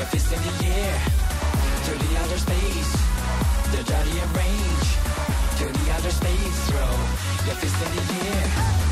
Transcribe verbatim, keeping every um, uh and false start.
your fist in the air to the outer space, the dirty range to the outer space. Throw your fist in the air.